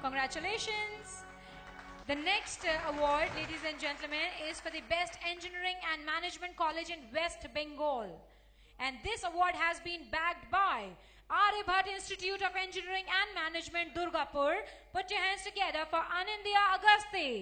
Congratulations. The next award, ladies and gentlemen, is for the Best Engineering and Management College in West Bengal. And this award has been bagged by Aryabhatta Institute of Engineering and Management, Durgapur. Put your hands together for Anindya Agasti.